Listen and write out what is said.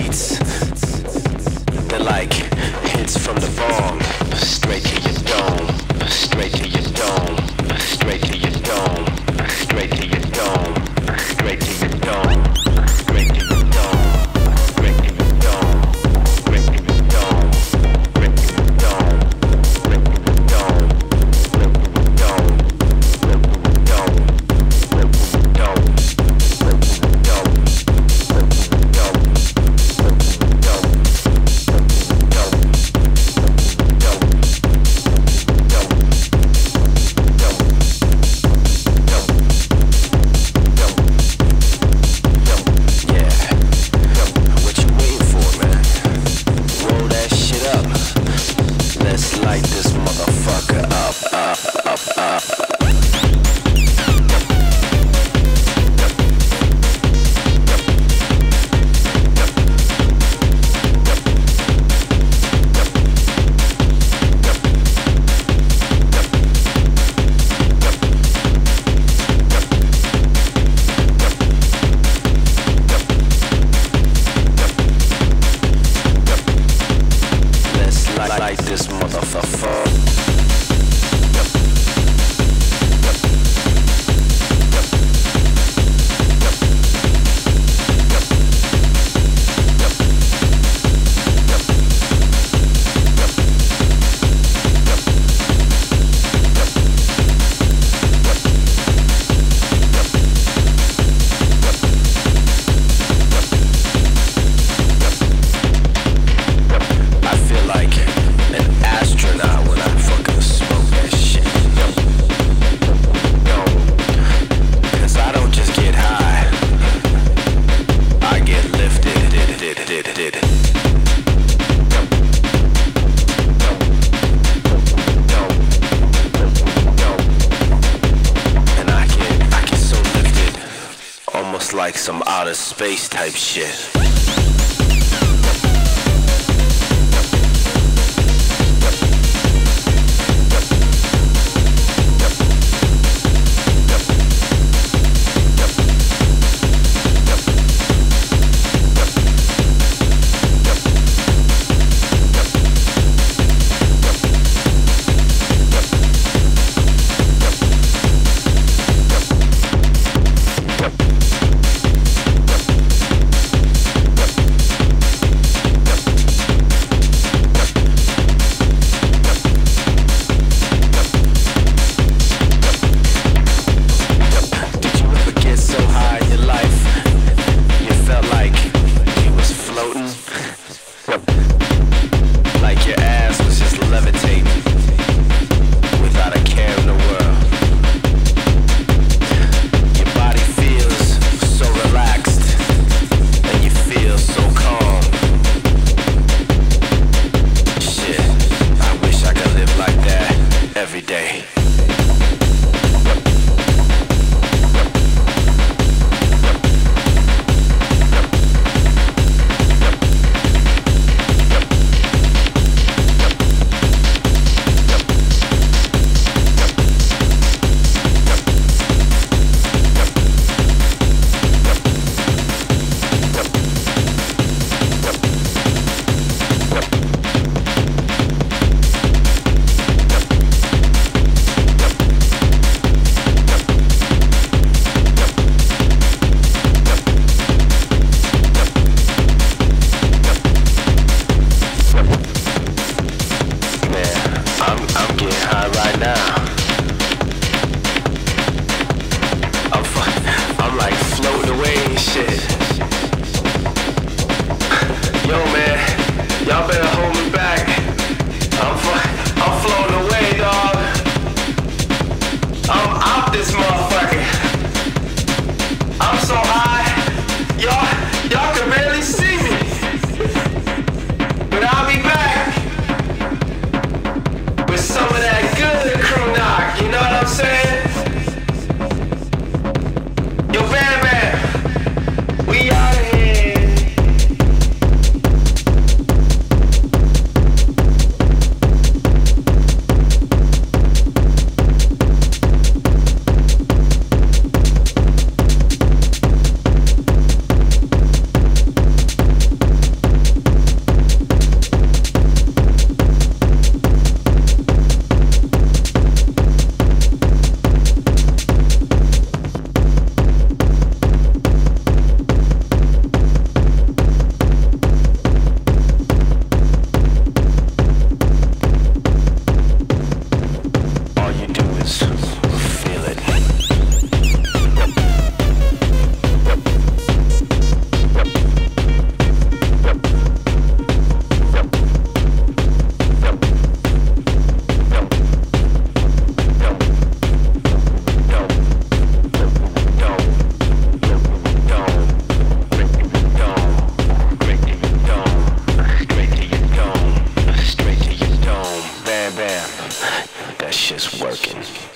beats. They're like hits from the bomb. Straight to your dome. Straight to your dome. Straight to your dome. Straight to your dome. Straight to your dome. Straight to your dome. Straight to your dome. Straight to your dome. Straight to your dome. Straight to your dome. Straight to your dome. Straight to your dome. Straight to your dome. Straight to your dome. Straight to your dome. Straight to your dome. Light this motherfucker up. Light this motherfucker. I feel like an astronaut when I fucking smoke that shit. Cause I don't just get high, I get lifted. And I get so lifted, almost like some outer space type shit. just working.